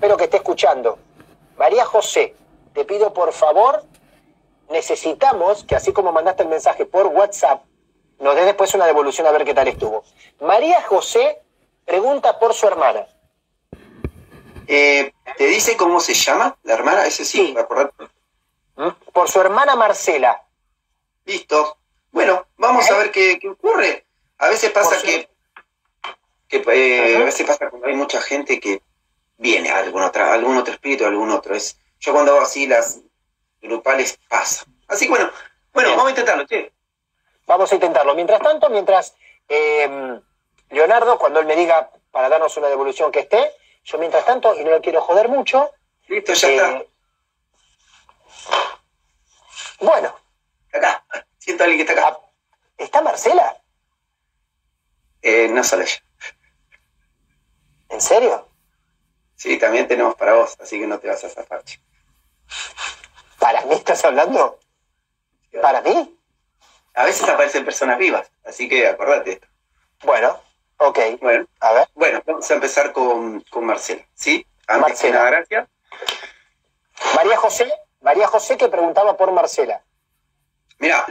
espero que esté escuchando. María José, te pido por favor, necesitamos que así como mandaste el mensaje por WhatsApp, nos des después una devolución a ver qué tal estuvo. María José pregunta por su hermana. ¿Te dice cómo se llama la hermana? Ese sí, me acuerdo. Por su hermana Marcela. Listo. Bueno, vamos a ver qué ocurre. A veces pasa que a veces pasa cuando hay mucha gente que viene algún otro espíritu, algún otro. Yo cuando hago así las grupales pasa. Así que bueno, vamos a intentarlo, che. Vamos a intentarlo. Mientras tanto, Leonardo, cuando él me diga para darnos una devolución que esté, yo mientras tanto, y no lo quiero joder mucho. Listo, ya está. Bueno. Acá, siento a alguien que está acá. ¿Está Marcela? No solo ella. ¿En serio? Sí, también tenemos para vos, así que no te vas a zafar, chico. ¿Para mí estás hablando? Sí, ¿Para mí? A veces aparecen personas vivas, así que acordate esto. Bueno, ok. Bueno, a ver. Bueno, vamos a empezar con Marcela, ¿sí? Antes Marcela. que nada, gracias. María José que preguntaba por Marcela. Mira,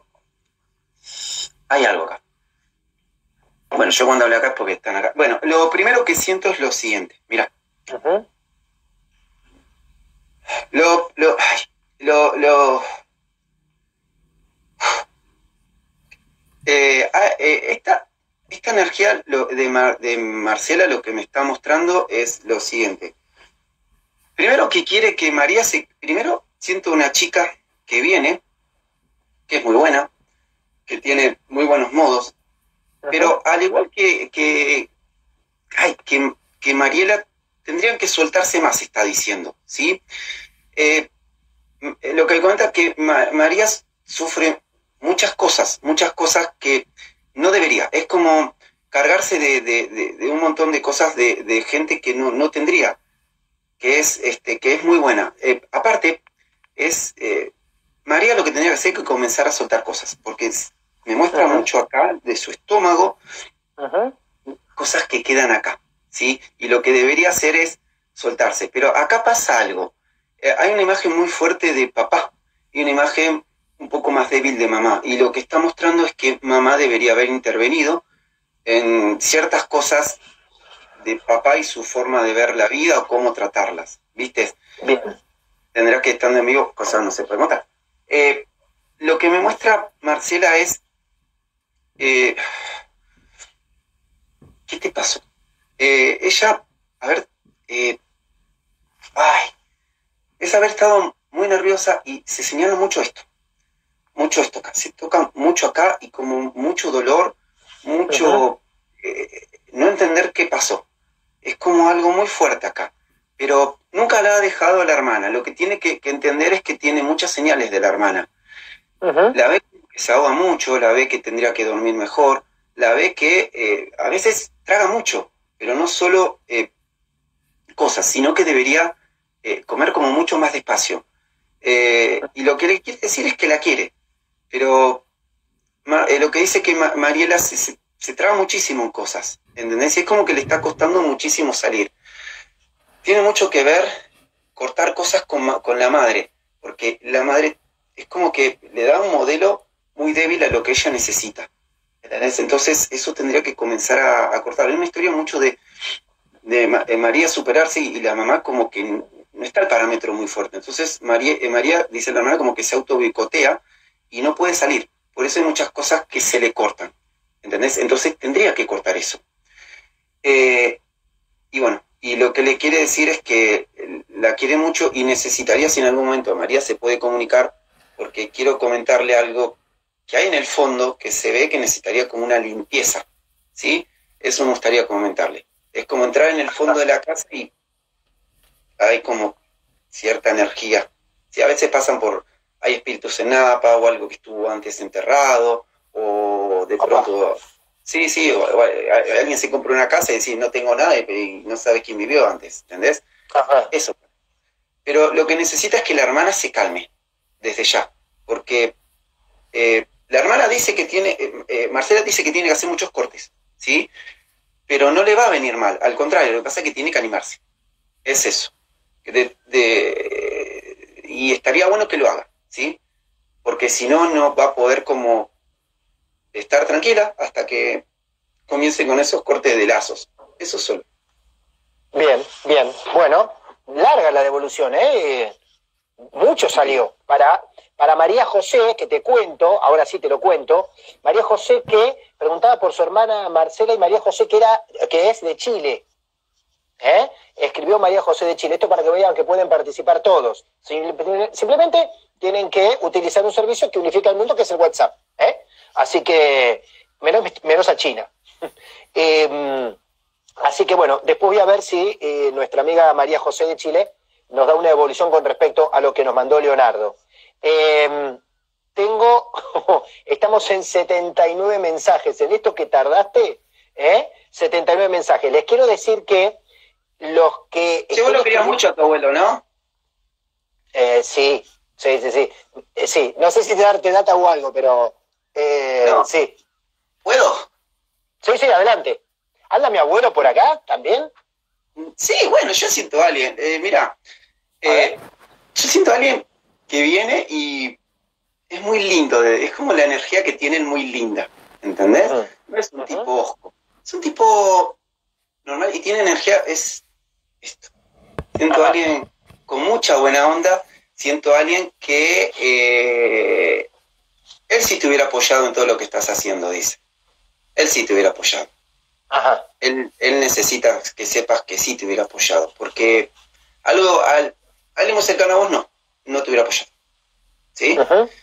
hay algo acá. Bueno, yo cuando hablo acá es porque están acá. Bueno, lo primero que siento es lo siguiente. Mira. Esta energía de Marcela lo que me está mostrando es lo siguiente. Primero que quiere que María Primero siento una chica que viene, que es muy buena, que tiene muy buenos modos, pero al igual que Mariela, tendrían que soltarse más, está diciendo, ¿sí? Lo que comenta es que María sufre muchas cosas que no debería. Es como cargarse de un montón de cosas de gente que no tendría, que es muy buena. Aparte, María lo que tendría que hacer es comenzar a soltar cosas, porque me muestra mucho acá de su estómago, cosas que quedan acá, ¿sí? Y lo que debería hacer es soltarse. Pero acá pasa algo. Hay una imagen muy fuerte de papá y una imagen un poco más débil de mamá. Y lo que está mostrando es que mamá debería haber intervenido en ciertas cosas de papá y su forma de ver la vida o cómo tratarlas, ¿viste? Bien. Tendrá que estar en vivo, cosas no se puede contar. Lo que me muestra Marcela es... ¿qué te pasó? Ella, a ver... es haber estado muy nerviosa y se señala mucho esto acá. Se toca mucho acá y como mucho dolor, mucho... no entender qué pasó. Es como algo muy fuerte acá. Pero nunca la ha dejado a la hermana. Lo que tiene que entender es que tiene muchas señales de la hermana. La ve que se ahoga mucho, la ve que tendría que dormir mejor, la ve que a veces traga mucho, pero no solo cosas, sino que debería comer como mucho más despacio. Y lo que le quiere decir es que la quiere. Pero lo que dice que Mariela se traba muchísimo en cosas, ¿entendés? Y es como que le está costando muchísimo salir. Tiene mucho que ver cortar cosas con la madre, porque la madre es como que le da un modelo muy débil a lo que ella necesita, ¿entendés? Entonces eso tendría que comenzar a cortar. Hay una historia mucho de María superarse y la mamá como que no está el parámetro muy fuerte. Entonces María dice la hermana como que se auto-boicotea y no puede salir. Por eso hay muchas cosas que se le cortan, ¿entendés? Entonces tendría que cortar eso. Y bueno, y lo que le quiere decir es que la quiere mucho y necesitaría, si en algún momento María se puede comunicar, porque quiero comentarle algo que hay en el fondo que se ve que necesitaría como una limpieza, ¿sí? Eso me gustaría comentarle. Es como entrar en el fondo de la casa y hay como cierta energía. Sí, a veces hay espíritus en Napa o algo que estuvo antes enterrado, o de pronto... Sí, o alguien se compra una casa y dice, no tengo nada y no sabes quién vivió antes, ¿entendés? Eso. Pero lo que necesita es que la hermana se calme, desde ya, porque la hermana dice que Marcela dice que tiene que hacer muchos cortes, ¿sí? Pero no le va a venir mal, al contrario, lo que pasa es que tiene que animarse. es eso. Y estaría bueno que lo haga, ¿sí? Porque si no, no va a poder como estar tranquila hasta que comience con esos cortes de lazos. Eso solo. Bien, bien. Bueno, larga la devolución, ¿eh? Mucho salió. Para María José, que te cuento, ahora sí te lo cuento, María José que preguntaba por su hermana Marcela y María José que es de Chile. Escribió María José de Chile. Esto para que vean que pueden participar todos. Simplemente tienen que utilizar un servicio que unifica el mundo, que es el WhatsApp. Así que, menos a China. Así que bueno, después voy a ver si nuestra amiga María José de Chile nos da una evolución con respecto a lo que nos mandó Leonardo. Estamos en 79 mensajes. En esto que tardaste, 79 mensajes. Les quiero decir que los que... Sí, vos lo querías mucho a tu abuelo, ¿no? Sí. Sí, no sé si darte data o algo, pero no. Sí. ¿Puedo? Sí, adelante. ¿Anda mi abuelo por acá también? Sí, bueno, yo siento a alguien. Mira, yo siento a alguien que viene y es muy lindo. Es como la energía que tienen muy linda. ¿Entendés? No es un tipo osco. Es un tipo normal y tiene energía. Es esto. Siento a alguien con mucha buena onda. Siento a alguien que él sí te hubiera apoyado en todo lo que estás haciendo, dice. Él sí te hubiera apoyado. Ajá. Él necesita que sepas que sí te hubiera apoyado, porque alguien muy cercano a vos no te hubiera apoyado. ¿Sí?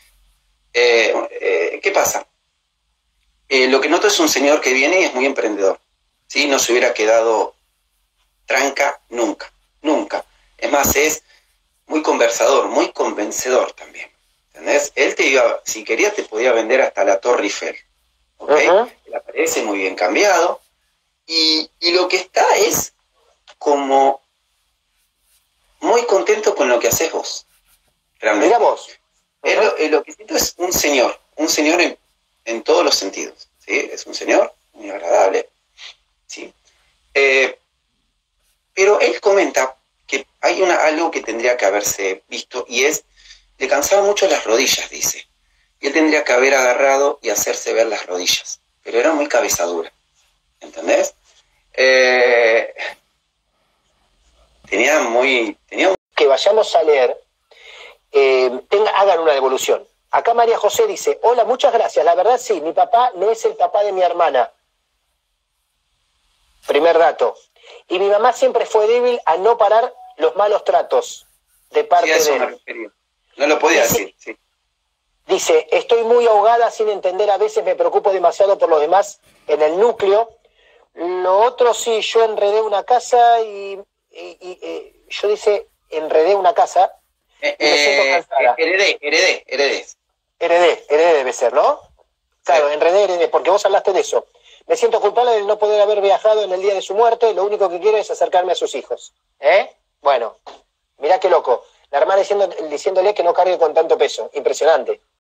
¿Qué pasa? Lo que noto es un señor que viene y es muy emprendedor. ¿Sí? No se hubiera quedado tranca nunca. Es más, es muy conversador, muy convencedor también. ¿Entendés? Él si quería, te podía vender hasta la Torre Eiffel. ¿Ok? Él aparece muy bien cambiado. Y lo que está es como muy contento con lo que haces vos. Realmente. Mira vos. Lo que siento es un señor en todos los sentidos. ¿Sí? Es un señor muy agradable. ¿Sí? Pero él comenta que hay algo que tendría que haberse visto y le cansaban mucho las rodillas, dice. Y él tendría que haber agarrado y hacerse ver las rodillas. Pero era muy cabezadura. ¿Entendés? Que vayamos a leer, hagan una devolución. Acá María José dice: hola, muchas gracias, la verdad sí, mi papá no es el papá de mi hermana. Primer dato. Y mi mamá siempre fue débil a no parar los malos tratos de parte de él. Me refería. No lo podía decir, sí. Dice: estoy muy ahogada sin entender, a veces me preocupo demasiado por los demás en el núcleo. Lo otro sí, yo enredé una casa y yo enredé una casa y me siento cansada. Heredé debe ser, ¿no? Claro, heredé, porque vos hablaste de eso. Me siento culpable de no poder haber viajado en el día de su muerte, lo único que quiero es acercarme a sus hijos. Bueno, mirá qué loco. La hermana diciéndole que no cargue con tanto peso. Impresionante.